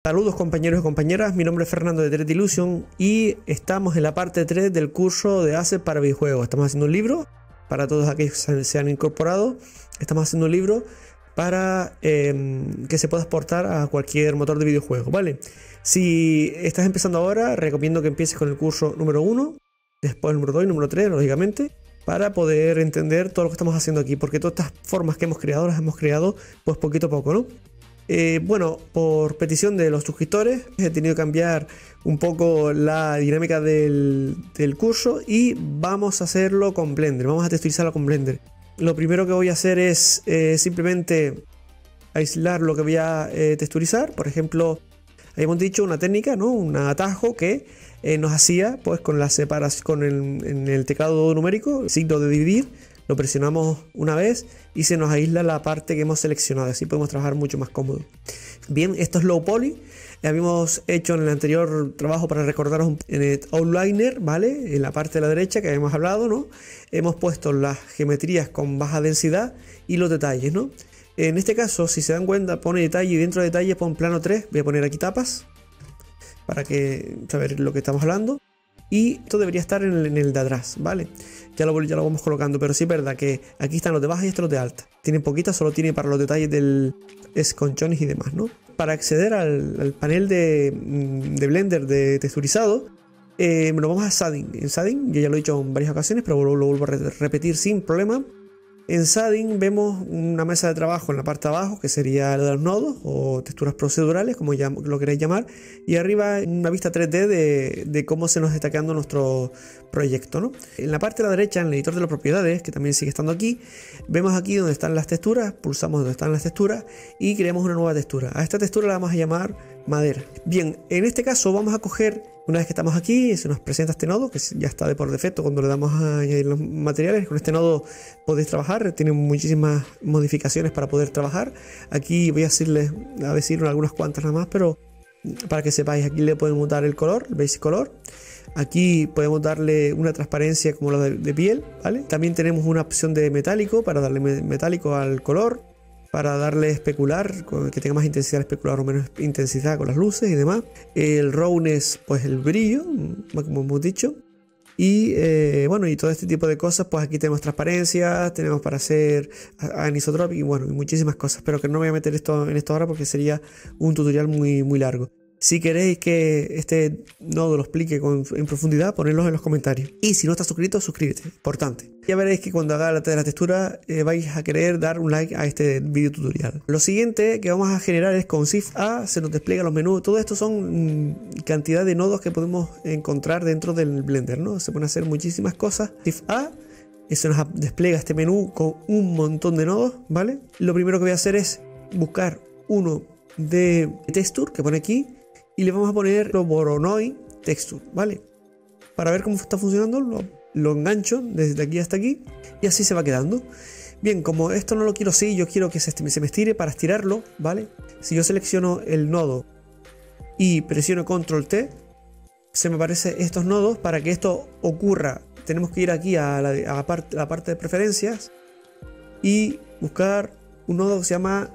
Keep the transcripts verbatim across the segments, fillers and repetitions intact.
Saludos compañeros y compañeras, mi nombre es Fernando de tres D Illusion y estamos en la parte tres del curso de Asset para videojuegos. Estamos haciendo un libro para todos aquellos que se han incorporado. Estamos haciendo un libro para eh, que se pueda exportar a cualquier motor de videojuegos, ¿vale? Si estás empezando ahora, recomiendo que empieces con el curso número uno, después el número dos y el número tres, lógicamente, para poder entender todo lo que estamos haciendo aquí, porque todas estas formas que hemos creado las hemos creado pues poquito a poco, ¿no? Eh, bueno, por petición de los suscriptores he tenido que cambiar un poco la dinámica del, del curso y vamos a hacerlo con Blender, vamos a texturizarlo con Blender. Lo primero que voy a hacer es eh, simplemente aislar lo que voy a eh, texturizar. Por ejemplo, habíamos dicho una técnica, ¿no? Un atajo que eh, nos hacía pues con la separación, con el, en el teclado numérico, el signo de dividir. Lo presionamos una vez y se nos aísla la parte que hemos seleccionado, así podemos trabajar mucho más cómodo. Bien, esto es Low Poly. Habíamos hecho en el anterior trabajo, para recordaros, en el Outliner, ¿vale? En la parte de la derecha que habíamos hablado, ¿no? Hemos puesto las geometrías con baja densidad y los detalles, ¿no? En este caso, si se dan cuenta, pone detalle y dentro de detalle pone plano tres. Voy a poner aquí tapas para que saber lo que estamos hablando. Y esto debería estar en el, en el de atrás, ¿vale? Ya lo, ya lo vamos colocando, pero sí es verdad que aquí están los de baja y estos los de alta. Tienen poquitas, solo tiene para los detalles del esconchones y demás, ¿no? Para acceder al, al panel de, de Blender de texturizado, eh, nos vamos a Shading. En Shading, yo ya lo he dicho en varias ocasiones, pero lo, lo vuelvo a repetir sin problema. En Shading vemos una mesa de trabajo en la parte de abajo, que sería la de los nodos o texturas procedurales, como ya lo queréis llamar, y arriba una vista tres D de, de cómo se nos está quedando nuestro proyecto, ¿no? En la parte de la derecha, en el editor de las propiedades, que también sigue estando aquí, vemos aquí donde están las texturas, pulsamos donde están las texturas y creamos una nueva textura. A esta textura la vamos a llamar madera. Bien, en este caso vamos a coger, una vez que estamos aquí, se nos presenta este nodo, que ya está de por defecto cuando le damos a añadir los materiales. Con este nodo podéis trabajar, tiene muchísimas modificaciones para poder trabajar. Aquí voy a decirles, a decir algunas cuantas nada más, pero para que sepáis, aquí le podemos dar el color, el basic color. Aquí podemos darle una transparencia como la de, de piel, ¿vale? También tenemos una opción de metálico para darle metálico al color, para darle especular, que tenga más intensidad especular o menos intensidad con las luces y demás. El roughness, pues el brillo, como hemos dicho. Y eh, bueno, y todo este tipo de cosas, pues aquí tenemos transparencia, tenemos para hacer anisotropic y bueno, y muchísimas cosas. Pero que no me voy a meter esto en esto ahora porque sería un tutorial muy, muy largo. Si queréis que este nodo lo explique con, en profundidad, ponedlo en los comentarios. Y si no estás suscrito, suscríbete, importante. Ya veréis que cuando haga la, la textura eh, vais a querer dar un like a este video tutorial. Lo siguiente que vamos a generar es con Shift A, se nos despliega los menús. Todo esto son mmm, cantidad de nodos que podemos encontrar dentro del Blender, ¿no? Se pueden hacer muchísimas cosas. Shift A, y se nos despliega este menú con un montón de nodos, ¿vale? Lo primero que voy a hacer es buscar uno de texture que pone aquí. Y le vamos a poner Voronoi Texture, ¿vale? Para ver cómo está funcionando, lo, lo engancho desde aquí hasta aquí y así se va quedando. Bien, como esto no lo quiero así, yo quiero que se, se me estire. Para estirarlo, ¿vale? Si yo selecciono el nodo y presiono control T, se me aparecen estos nodos. Para que esto ocurra, tenemos que ir aquí a la, a la, parte, a la parte de preferencias y buscar un nodo que se llama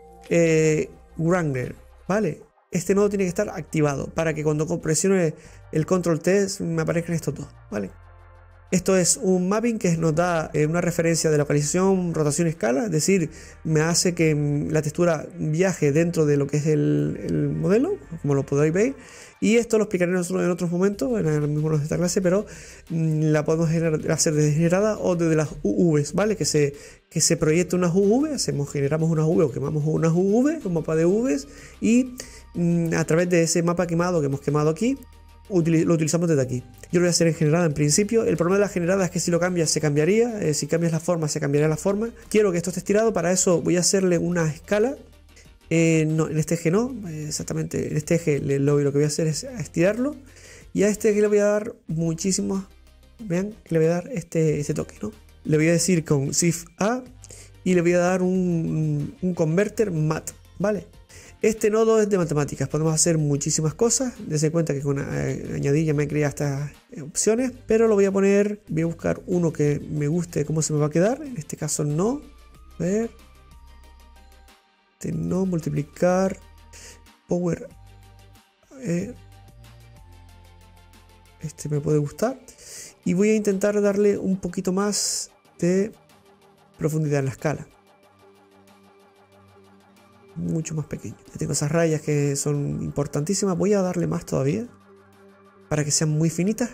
eh, Wrangler, ¿vale? Este nodo tiene que estar activado para que cuando presione el control T me aparezcan estos dos, ¿vale? Esto es un mapping que nos da eh, una referencia de localización, rotación y escala, es decir, me hace que mm, la textura viaje dentro de lo que es el, el modelo, como lo podéis ver. Y esto lo explicaré nosotros en otros momentos, en el mismo de esta clase, pero mmm, la podemos generar, hacer desde generada o desde las U Vs, ¿vale? Que se, que se proyecte unas U V, hacemos, generamos unas U V o quemamos unas U V, un mapa de U Vs, y mmm, a través de ese mapa quemado que hemos quemado aquí, lo utilizamos desde aquí. Yo lo voy a hacer en generada en principio. El problema de la generada es que si lo cambias se cambiaría, eh, si cambias la forma se cambiaría la forma. Quiero que esto esté estirado, para eso voy a hacerle una escala. Eh, no, en este eje no, eh, exactamente en este eje le, lo, lo que voy a hacer es estirarlo. Y a este eje le voy a dar muchísimos, vean que le voy a dar este, este toque, ¿no? Le voy a decir con Shift A y le voy a dar un, un converter mat, ¿vale? Este nodo es de matemáticas, podemos hacer muchísimas cosas. Dense cuenta que con eh, añadir ya me he creado estas opciones, pero lo voy a poner, voy a buscar uno que me guste cómo se me va a quedar. En este caso no, a ver, este no, multiplicar, power Eh, este me puede gustar. Y voy a intentar darle un poquito más de profundidad en la escala. Mucho más pequeño. Tengo esas rayas que son importantísimas. Voy a darle más todavía para que sean muy finitas.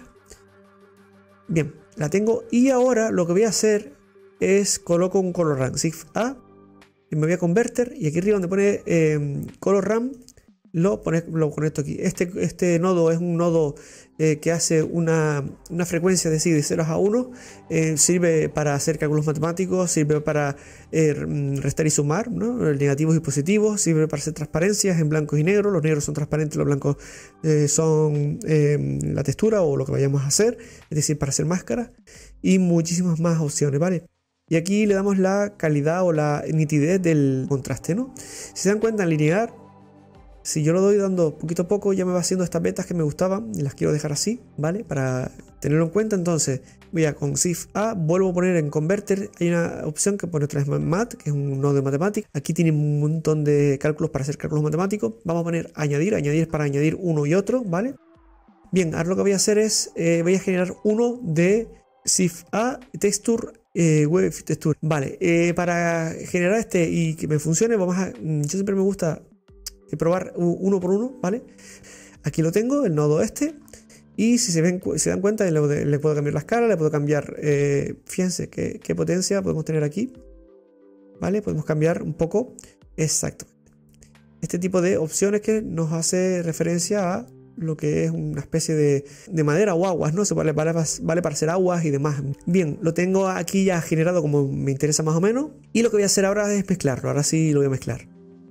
Bien, la tengo. Y ahora lo que voy a hacer es coloco un color ramp. Shift A. Y me voy a converter. Y aquí arriba donde pone eh, color ramp. Lo, pone, lo conecto aquí. Este, este nodo es un nodo eh, que hace una, una frecuencia de, de ceros a uno. Eh, sirve para hacer cálculos matemáticos, sirve para eh, restar y sumar, ¿no? Negativos y positivos, sirve para hacer transparencias en blancos y negros. Los negros son transparentes, los blancos eh, son eh, la textura o lo que vayamos a hacer, es decir, para hacer máscaras. Y muchísimas más opciones, ¿vale? Y aquí le damos la calidad o la nitidez del contraste, ¿no? Si se dan cuenta en linear, si yo lo doy dando poquito a poco, ya me va haciendo estas vetas que me gustaban y las quiero dejar así, ¿vale? Para tenerlo en cuenta. Entonces voy a con Shift A, vuelvo a poner en Converter. Hay una opción que pone otra vez Mat, que es un nodo de matemáticas. Aquí tiene un montón de cálculos para hacer cálculos matemáticos. Vamos a poner añadir, añadir para añadir uno y otro, ¿vale? Bien, ahora lo que voy a hacer es, eh, voy a generar uno de Shift A, Texture, eh, Wave Texture. Vale, eh, para generar este y que me funcione, vamos a, yo siempre me gusta probar uno por uno, ¿vale? Aquí lo tengo, el nodo este. Y si se, ven, se dan cuenta, le, le puedo cambiar la escala, le puedo cambiar, eh, fíjense qué, qué potencia podemos tener aquí, ¿vale? Podemos cambiar un poco, exacto. Este tipo de opciones que nos hace referencia a lo que es una especie de, de madera o aguas, ¿no? Se vale, vale, vale para hacer aguas y demás. Bien, lo tengo aquí ya generado como me interesa más o menos. Y lo que voy a hacer ahora es mezclarlo. Ahora sí lo voy a mezclar.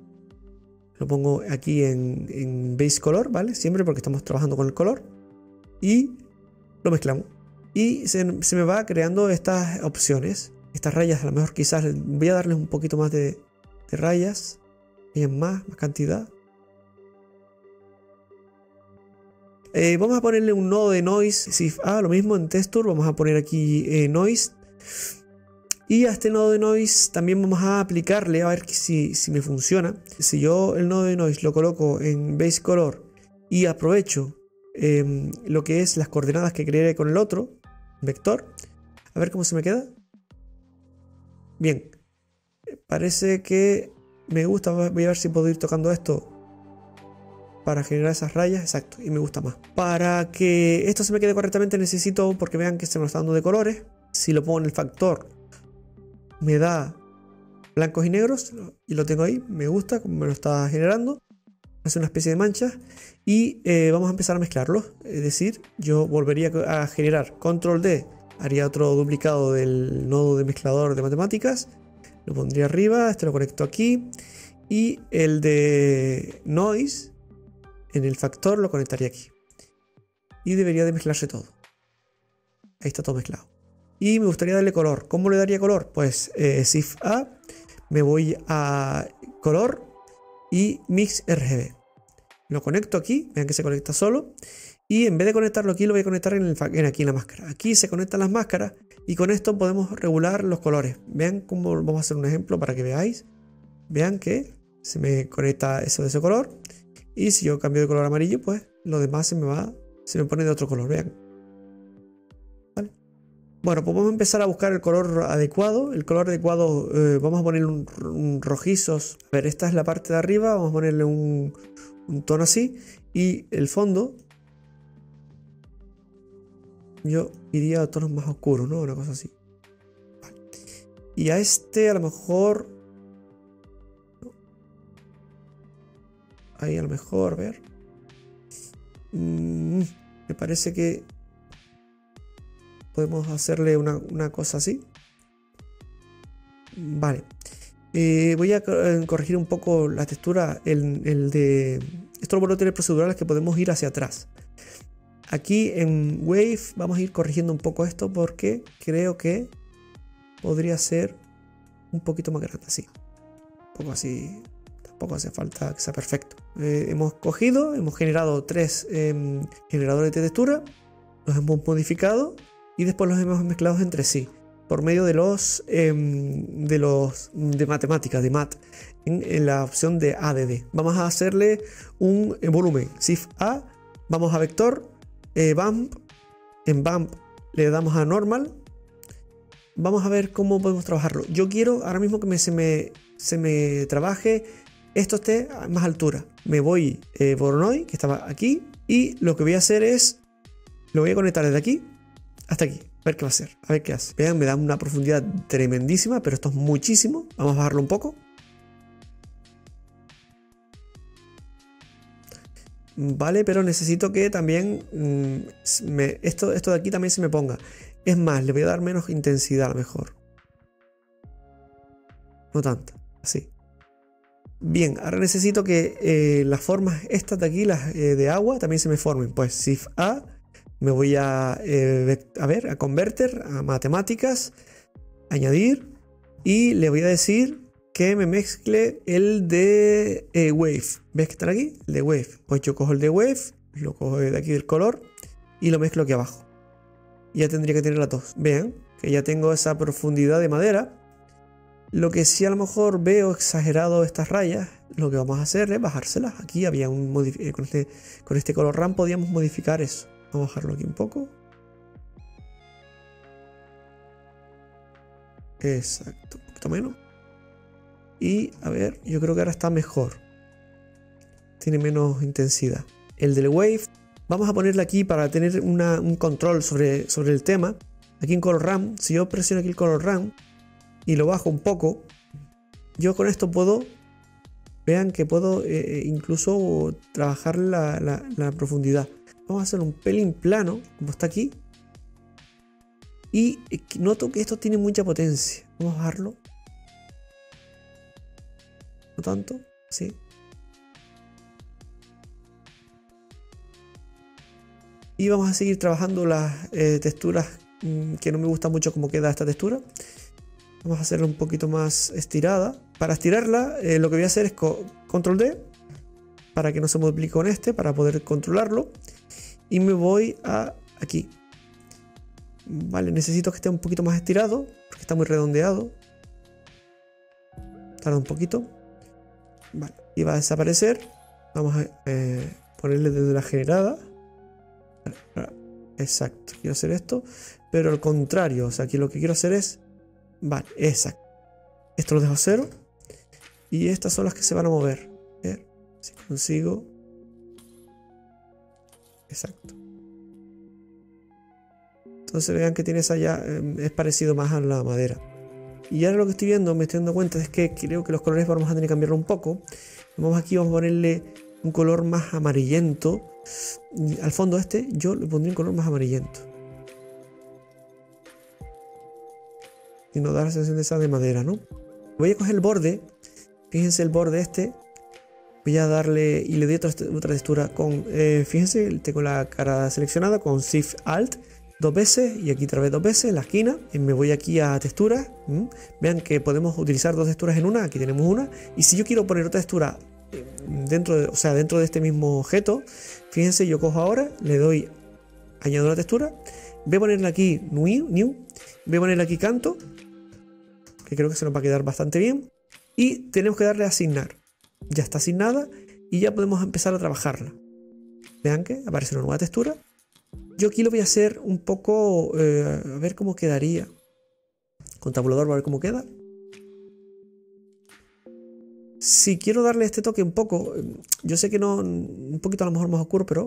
Lo pongo aquí en, en Base Color, ¿vale? Siempre porque estamos trabajando con el color. Y lo mezclamos. Y se, se me va creando estas opciones. Estas rayas, a lo mejor quizás voy a darles un poquito más de, de rayas. Bien, más, más cantidad. Eh, vamos a ponerle un nodo de Noise. Shift A, lo mismo en Texture. Vamos a poner aquí eh, Noise. Y a este nodo de Noise también vamos a aplicarle, a ver si, si me funciona. Si yo el nodo de Noise lo coloco en Base Color y aprovecho eh, lo que es las coordenadas que creé con el otro vector, a ver cómo se me queda. Bien, parece que me gusta. Voy a ver si puedo ir tocando esto para generar esas rayas, exacto, y me gusta más. Para que esto se me quede correctamente necesito, porque vean que se me está dando de colores, si lo pongo en el factor me da blancos y negros y lo tengo ahí, me gusta como me lo está generando, hace una especie de manchas y eh, vamos a empezar a mezclarlos. Es decir, yo volvería a generar control D, haría otro duplicado del nodo de mezclador de matemáticas, lo pondría arriba, este lo conecto aquí y el de Noise en el factor lo conectaría aquí y debería de mezclarse todo. Ahí está todo mezclado. Y me gustaría darle color. ¿Cómo le daría color? Pues eh, Shift A, me voy a color y Mix R G B. Lo conecto aquí, vean que se conecta solo. Y en vez de conectarlo aquí, lo voy a conectar en, el, en aquí en la máscara. Aquí se conectan las máscaras y con esto podemos regular los colores. Vean cómo vamos a hacer un ejemplo para que veáis. Vean que se me conecta eso de ese color. Y si yo cambio de color amarillo, pues lo demás se me va, se me pone de otro color. Vean. Bueno, pues vamos a empezar a buscar el color adecuado. El color adecuado, eh, vamos a ponerle un, un rojizos. A ver, esta es la parte de arriba. Vamos a ponerle un, un tono así. Y el fondo, yo iría a tonos más oscuros, ¿no? Una cosa así. Vale. Y a este a lo mejor... Ahí a lo mejor, a ver. Mm, me parece que... podemos hacerle una, una cosa así. Vale. Eh, voy a corregir un poco la textura. El, el de... Estos botones procedurales que podemos ir hacia atrás. Aquí en Wave vamos a ir corrigiendo un poco esto porque creo que podría ser un poquito más grande así. Un poco así. Tampoco hace falta que sea perfecto. Eh, hemos cogido, hemos generado tres eh, generadores de textura. Los hemos modificado. Y después los hemos mezclado entre sí. por medio de los eh, de los de matemáticas, de mat, en, en la opción de A D D. Vamos a hacerle un eh, volumen, Shift A, vamos a vector, eh, bump, en bump le damos a normal. Vamos a ver cómo podemos trabajarlo. Yo quiero ahora mismo que me, se, me, se me trabaje esto esté a más altura. Me voy eh, Voronoi, que estaba aquí, y lo que voy a hacer es, lo voy a conectar desde aquí hasta aquí. A ver qué va a hacer, a ver qué hace. Vean, me da una profundidad tremendísima, pero esto es muchísimo. Vamos a bajarlo un poco. Vale, pero necesito que también mmm, me, esto, esto de aquí también se me ponga. Es más, le voy a dar menos intensidad a lo mejor. No tanta, así. Bien, ahora necesito que eh, las formas estas de aquí, las eh, de agua, también se me formen. Pues Shift A, me voy a, eh, a ver, a converter, a matemáticas, añadir, y le voy a decir que me mezcle el de eh, Wave. ¿Ves que están aquí? El de Wave. Pues yo cojo el de Wave, lo cojo de aquí del color y lo mezclo aquí abajo. Y ya tendría que tener las dos. Vean que ya tengo esa profundidad de madera. Lo que sí a lo mejor veo exagerado estas rayas, lo que vamos a hacer es bajárselas. Aquí había un modificador, con este, con este color RAM podíamos modificar eso. Vamos a bajarlo aquí un poco. Exacto, un poquito menos. Y a ver, yo creo que ahora está mejor. Tiene menos intensidad. El del Wave, vamos a ponerle aquí para tener una, un control sobre, sobre el tema. Aquí en Color RAM, si yo presiono aquí el Color RAM y lo bajo un poco, yo con esto puedo, vean que puedo eh, incluso trabajar la, la, la profundidad. Vamos a hacer un pelín plano, como está aquí. Y noto que esto tiene mucha potencia. Vamos a bajarlo. No tanto, sí. Y vamos a seguir trabajando las eh, texturas mmm, que no me gusta mucho cómo queda esta textura. Vamos a hacerla un poquito más estirada. Para estirarla, eh, lo que voy a hacer es co control D para que no se multiplique con este, para poder controlarlo. Y me voy a aquí. Vale, necesito que esté un poquito más estirado porque está muy redondeado. Tarda un poquito. Vale, y va a desaparecer. Vamos a eh, ponerle desde la generada. Exacto, quiero hacer esto, pero al contrario, o sea, aquí lo que quiero hacer es, vale, exacto, esto lo dejo cero y estas son las que se van a mover. A ver si consigo, exacto. Entonces vean que tiene esa ya, eh, es parecido más a la madera. Y ahora lo que estoy viendo, me estoy dando cuenta es que creo que los colores vamos a tener que cambiarlo un poco. Vamos aquí, vamos a ponerle un color más amarillento. Al fondo este yo le pondría un color más amarillento. Y nos da la sensación de esa de madera, ¿no? Voy a coger el borde. Fíjense el borde este. Voy a darle y le doy otra, otra textura con, eh, fíjense, tengo la cara seleccionada con Shift Alt dos veces y aquí otra vez dos veces en la esquina. Y me voy aquí a texturas. ¿Mm? Vean que podemos utilizar dos texturas en una. Aquí tenemos una. Y si yo quiero poner otra textura dentro de, o sea, dentro de este mismo objeto, fíjense, yo cojo ahora, le doy, añado una textura, voy a ponerle aquí new, new, voy a ponerle aquí canto, que creo que se nos va a quedar bastante bien, y tenemos que darle a asignar. Ya está asignada y ya podemos empezar a trabajarla. Vean que aparece una nueva textura. Yo aquí lo voy a hacer un poco, eh, a ver cómo quedaría con tabulador, a ver cómo queda. Si quiero darle este toque un poco, yo sé que no, un poquito a lo mejor más oscuro, pero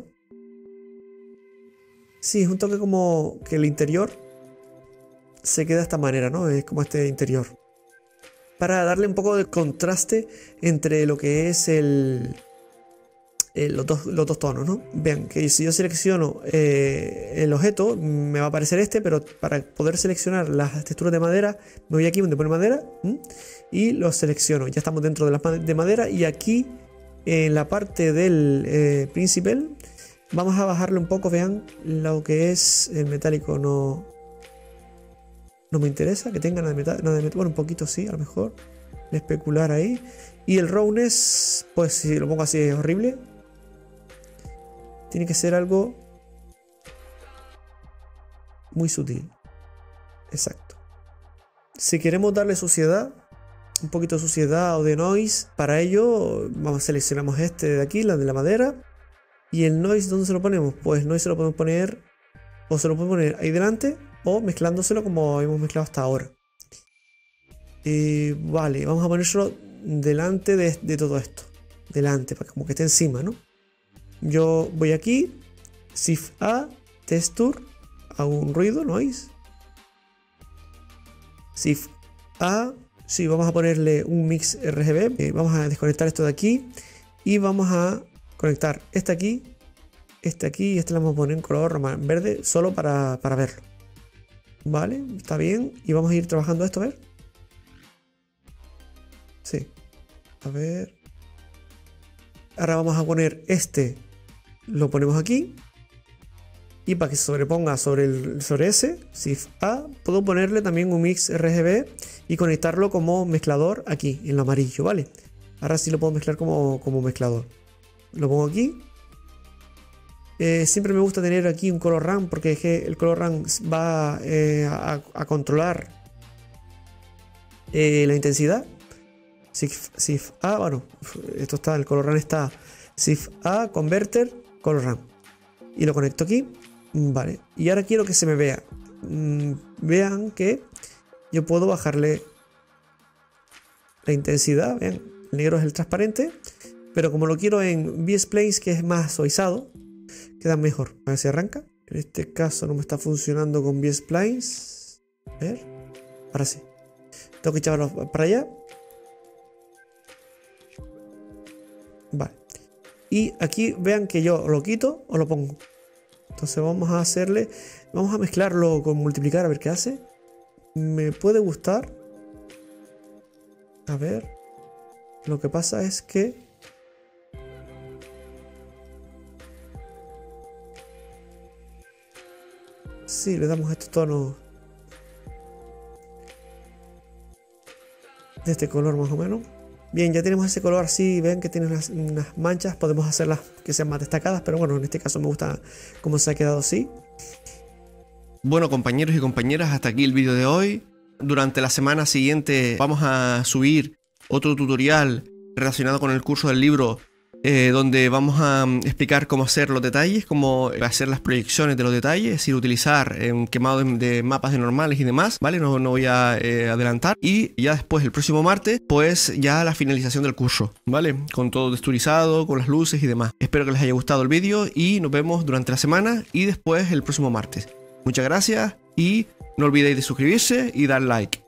sí, es un toque como que el interior se queda de esta manera, ¿no? Es como este interior. Para darle un poco de contraste entre lo que es el, el los, dos, los dos tonos, ¿no? Vean que si yo selecciono eh, el objeto, me va a aparecer este, pero para poder seleccionar las texturas de madera, me voy aquí donde pone madera, ¿m? Y lo selecciono. Ya estamos dentro de la de madera y aquí en la parte del eh, principal vamos a bajarle un poco. Vean lo que es el metálico, no, no me interesa que tenga nada de metal, nada de metal. Bueno, un poquito sí, a lo mejor especular ahí. Y el roughness, pues si lo pongo así es horrible. Tiene que ser algo muy sutil. Exacto. Si queremos darle suciedad, un poquito de suciedad o de noise, para ello vamos a seleccionamos este de aquí, la de la madera. Y el noise, ¿dónde se lo ponemos? Pues el noise se lo podemos poner, o se lo podemos poner ahí delante, o mezclándoselo como hemos mezclado hasta ahora. Eh, vale, vamos a ponérselo delante de, de todo esto. Delante, para como que esté encima, ¿no? Yo voy aquí, Shift A, Texture, hago un ruido, noise. Shift A, sí, vamos a ponerle un mix R G B. Eh, vamos a desconectar esto de aquí y vamos a conectar este aquí, este aquí y este lo vamos a poner en color román, verde, solo para, para verlo. Vale, está bien. Y vamos a ir trabajando esto, a ver. Sí. A ver. Ahora vamos a poner este, lo ponemos aquí. Y para que se sobreponga sobre, el, sobre ese, Shift A, puedo ponerle también un mix R G B y conectarlo como mezclador aquí, en el amarillo, ¿vale? Ahora sí lo puedo mezclar como, como mezclador. Lo pongo aquí. Eh, siempre me gusta tener aquí un color RAM porque es que el color RAM va eh, a, a controlar eh, la intensidad. Shift, Shift A, bueno, esto está, el color RAM está Shift A, Converter, color RAM. Y lo conecto aquí. Vale, y ahora quiero que se me vea. Mm, vean que yo puedo bajarle la intensidad. Vean, el negro es el transparente. Pero como lo quiero en V-Splanes, que es más suavizado, queda mejor. A ver si arranca. En este caso no me está funcionando con V-Splanes. A ver. Ahora sí. Tengo que echarlo para allá. Vale. Y aquí vean que yo lo quito o lo pongo. Entonces vamos a hacerle. Vamos a mezclarlo con multiplicar a ver qué hace. Me puede gustar. A ver. Lo que pasa es que sí, le damos estos tonos de este color más o menos. Bien, ya tenemos ese color así, ven que tiene unas, unas manchas, podemos hacerlas que sean más destacadas, pero bueno, en este caso me gusta cómo se ha quedado así. Bueno, compañeros y compañeras, hasta aquí el vídeo de hoy. Durante la semana siguiente vamos a subir otro tutorial relacionado con el curso del libro, eh, donde vamos a um, explicar cómo hacer los detalles, cómo hacer las proyecciones de los detalles, es decir, utilizar eh, quemado de, de mapas de normales y demás, ¿vale? No, no voy a eh, adelantar. Y ya después, el próximo martes, pues ya la finalización del curso, ¿vale? Con todo texturizado, con las luces y demás. Espero que les haya gustado el vídeo y nos vemos durante la semana y después el próximo martes. Muchas gracias y no olvidéis de suscribirse y dar like.